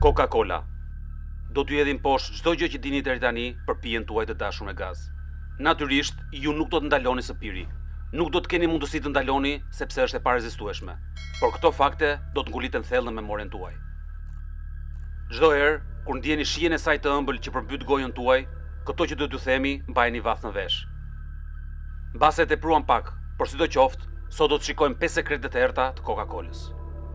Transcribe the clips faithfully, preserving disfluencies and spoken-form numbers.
Coca-Cola. Do t'ju hedhim poshtë çdo gjë që dini deri tani për pijen tuaj të dashur me gaz. Natyrisht, ju nuk do të ndaloni së piri. Nuk do të keni mundësi të ndaloni sepse është e parezistueshme. Por këto fakte do të nguliten thellë në memorien tuaj. Çdo herë kur ndjeni shijen e saj të ëmbël që përmbyt gojën tuaj, këto që do t'ju themi mbajeni vath në vesh. Mbase e tepruan pak, por sidoqoftë, sot do të shikojmë pesë sekretet e errta të Coca-Colës.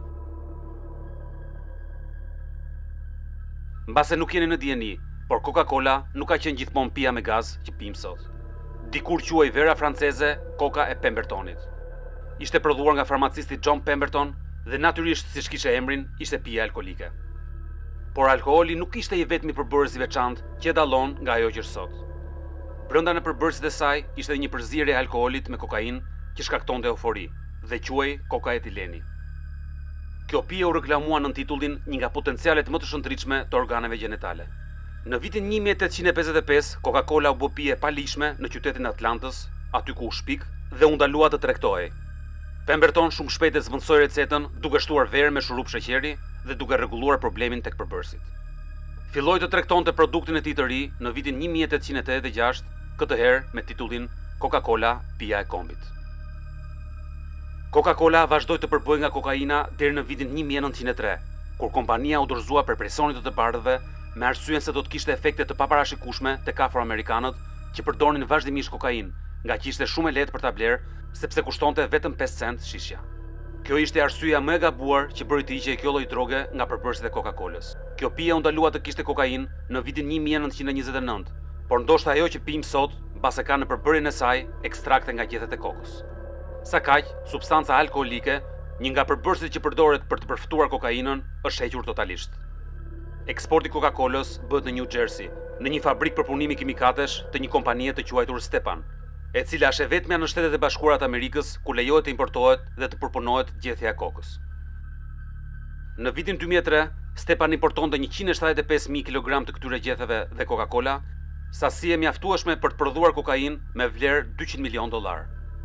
Mbase nuk jeni në dieni, por Coca-Cola nuk ka qenë gjithmonë pija me gaz që pim sot. Dikur quhej vera franceze Coca e Pembertonit. Ishte prodhuar nga farmacisti John Pemberton dhe natyrisht siç kishte emrin, ishte pije alkolike. Por alkooli nuk ishte i vetmi përbërës i veçantë që e dallon nga ajo që është sot. Brenda në përbërësit e saj ishte një përzierje e alkoolit me kokainë që shkaktonte eufori dhe quhej kokaetileni. Kjo pije u reklamua në titullin një nga potencialet më të shëndritshme të organeve gjenitale. Në vitin një mijë e tetëqind e pesëdhjetë e pesë, Coca-Cola u bë pije pa lishme në qytetin Atlantës, aty ku u shpik dhe u ndalua të tregtohej. Pemberton shumë shpejt e zvendësoi recetën duke shtuar verë me shurup sheqeri dhe duke rregulluar problemin tek përbërësit. Filloi të tregtonte produktin e tij të ri në vitin një mijë e tetëqind e tetëdhjetë e gjashtë, këtë herë me titullin Coca-Cola, pija e kombit. Coca-Cola vazhdoi të përbëjë nga kokaina deri në vitin një mijë e nëntëqind e tre, kur kompania u dorëzua për presionit të të bardhëve me arsyeën se do të kishte efekte të paparashikueshme tek afroamerikanët që përdornin vazhdimisht kokainë, nga që ishte shumë e lehtë për ta blerë sepse kushtonte vetëm pesë cent shishja. Kjo ishte arsyeja më e gabuar që bëri të hiqej kjo lloj droge nga përbërësit e Coca-Colës. Kjo pije u ndalua të kishte kokainë në vitin një mijë e nëntëqind e njëzet e nëntë, por ndoshta ajo që pim sot mbase ka në përbërjen e saj ekstrakte nga gjethet e kokës. Sa kaq, substanca alkoolike, një nga përbërësit që përdoret për të përftuar kokainën, është hequr totalisht. Eksporti i Coca-Colës bëhet në New Jersey, në një fabrikë përpunimi kimikatesh të një kompanie të quajtur Stepan, e cila është e vetmja në Shtetet e Bashkuara të Amerikës ku lejohet të importohet dhe të përpunohet gjethja e kokës. Në vitin dy mijë e tre, Stepan importonte njëqind e shtatëdhjetë e pesë mijë kilogram të këtyre gjetheve dhe Coca-Cola, sasi e mjaftueshme për të prodhuar kokainë me vlerë dyqind milion dollar.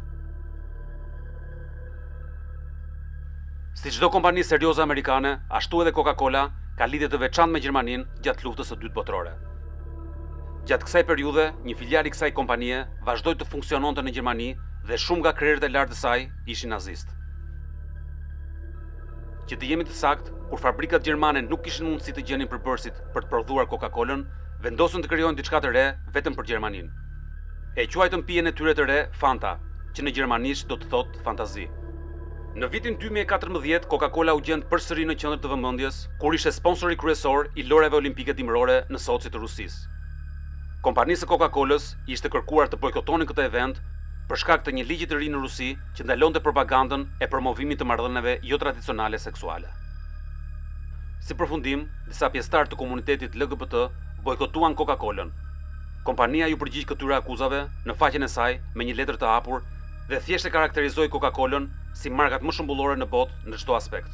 Si çdo kompani serioze amerikane, ashtu edhe Coca-Cola ka lidhje të veçantë me Gjermaninë gjatë luftës së dytë botërore. Gjatë kësaj periudhe, një filial i kësaj kompanie vazhdoi të funksiononte në Gjermani dhe shumë nga krerët e lartë të saj ishin nazistë. Që të jemi të saktë, kur fabrikat gjermane nuk kishin mundësi të gjenin përbërësit për të prodhuar Coca-Colën, vendosën të krijojnë diçka të re vetëm për Gjermaninë. E quajtën pijen e tyre të re Fanta, që në gjermanisht do të thotë fantazi. Në vitin dy mijë e katërmbëdhjetë, Coca-Cola u gjend përsëri në qendër të vëmendjes, kur ishte sponsori kryesor i loreve olimpike dimërore në Sochi të Rusisë. Kompanisë së Coca-Colës ishte kërkuar të bojkotonin këtë event për shkak të një ligji të ri në Rusi që ndalonte propagandën e promovimit të marrëdhënieve jo tradicionale seksuale. Si përfundim, disa pjesëtar të komunitetit L G B T bojkotuan Coca-Colën. Kompania ju përgjigj këtyre akuzave në faqen e saj me një letër të hapur dhe thjesht e karakterizoi Coca-Colën si markat më shëmbullore në botë në çdo aspekt.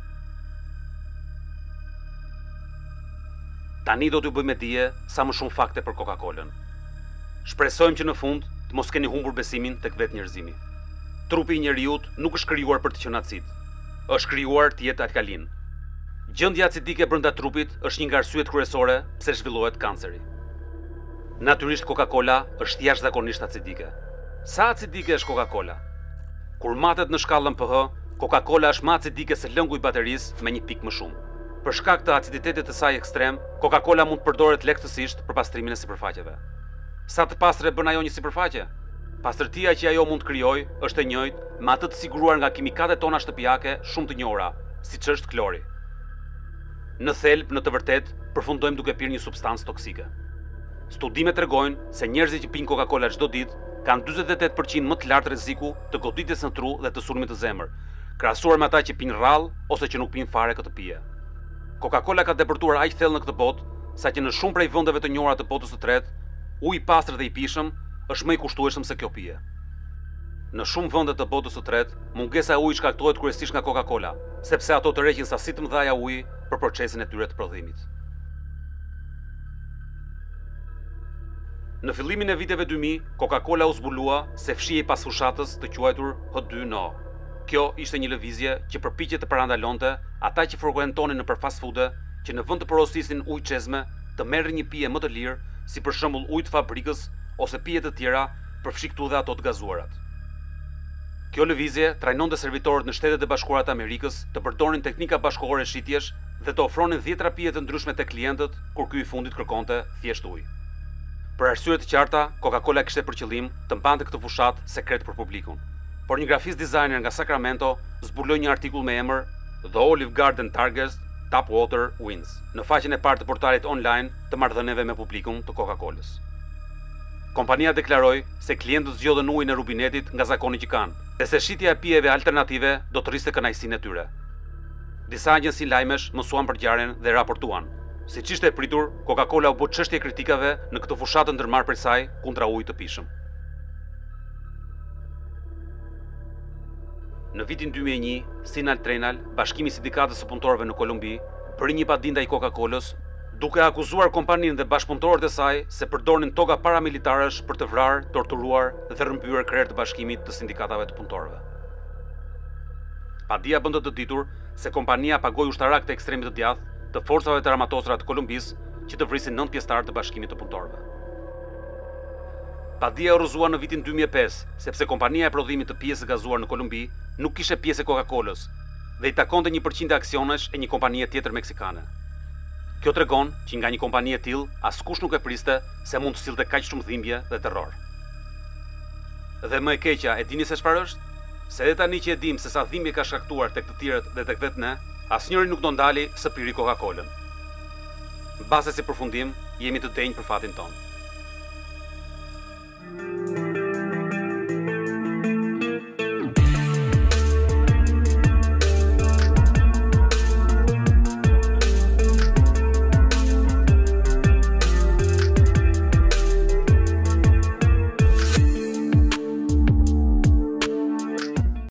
Tani do t'ju bëjmë dije sa më shumë fakte për Coca-Colën. Shpresojmë që në fund të mos keni humbur besimin tek vetë njerëzimi. Trupi i njerëzit nuk është krijuar për të qenë acid. Është krijuar të jetë alkalin. Gjendja acidike brenda trupit është një nga arsyet kryesore pse zhvillohet kanceri. Natyrisht Coca-Cola është jashtëzakonisht acidike. Sa acidike është Coca-Cola? Kur matet në shkallën pH, Coca-Cola është më acidike se lëngu i baterisë me një pikë më shumë. Për shkak të aciditetit të saj ekstrem, Coca-Cola mund të përdoret lehtësisht për pastrimin e sipërfaqeve. Sa të pastre bën ajo një sipërfaqe? Pastërtia që ajo mund të krijojë është e njëjtë me atë të siguruar nga kimikatet tona shtëpiake shumë të njohura, siç është klori. Në thelb, në të vërtetë, përfundojmë duke pirë një substancë toksike. Studimet tregojnë se njerëzit që pinë Coca-Cola çdo ditë kanë dyzet e tetë përqind më të lartë rreziku të goditjes në tru dhe të sulmit të zemër, krahasuar me ata që pinë rrallë ose që nuk pinë fare këtë pije. Coca-Cola ka depërtuar aq thellë në këtë botë, sa që në shumë prej vendeve të njohura të botës së tretë, uji i pastër dhe i pishëm është më i kushtueshëm se kjo pije. Në shumë vende të botës së tretë, mungesa e ujit shkaktohet kryesisht nga Coca-Cola, sepse ato tërheqin sasi të mëdha uji për procesin e tyre të prodhimit. Në fillimin e viteve dy mijë, Coca-Cola u zbulua se fshihej pas fushatës të quajtur H dy N O. Kjo ishte një lëvizje që përpiqej të parandalonte ata që frekuentonin nëpër fast food që në vend të porosisin ujë çezme, të merrë një pije më të lirë, si për shembull ujë të fabrikës ose pije të tjera, përfshi këtu dhe ato të gazuarat. Kjo lëvizje trajnonte servitorët në Shtetet e Bashkuara të Amerikës të përdorin teknika bashkëkohore shitjesh dhe të ofronin dhjetra pije të ndryshme te klientët kur ky i fundit kërkonte thjesht ujë. Për arsye të qarta, Coca-Cola kishte për qëllim të mbante këtë fushat sekret për publikun. Por një grafist designer nga Sacramento zbuloi një artikull me emër The Olive Garden Targets Tap Water Wins në faqen e parë të portalit online të marrëdhënieve me publikun të Coca-Colës. Kompania deklaroi se klientët zgjodhen ujin e rubinetit nga zakoni që kanë, dhe se shitja e pijeve alternative do të rriste kënaqësinë e tyre. Disa agjenci lajmesh mësuan për ngjarjen dhe raportuan. Siç ishte e pritur, Coca-Cola u bë çështje kritikave në këtë fushatë ndërmarrë prej saj kundra ujit të pishëm. Në vitin dy mijë e një, Sinal Trenal, bashkimi i sindikatës së punëtorëve në Kolumbi, bëri një padin ndaj Coca-Colës, duke akuzuar kompaninë dhe bashkëpunëtorët e saj se përdornin toga paramilitarësh për të vrarë, torturuar dhe rrëmbyer krerë të bashkimit të sindikatave të punëtorëve. Padia bën të ditur se kompania pagoi ushtarak të ekstremit të djathtë të forcave të armatosura të Kolumbisë që të vrisin nëntë pjesëtar të bashkimit të punëtorëve. Padia u rrëzua në vitin dy mijë e pesë, sepse kompania e prodhimit të pijes së gazuar në Kolumbi nuk kishte pjesë e Coca-Colës dhe i takonte një përqind e aksionesh e një kompanie tjetër meksikane. Kjo tregon që nga një kompani e tillë askush nuk e priste se mund të sillte kaq shumë dhimbje dhe terror. Dhe më e keqja, e dini se çfarë është? Se edhe tani që e dim se sa dhimbje ka shkaktuar tek të tjerët dhe tek vetë ne, asnjëri nuk do ndali së piri Coca-Colën. Mbase si përfundim, jemi të denjë për fatin tonë.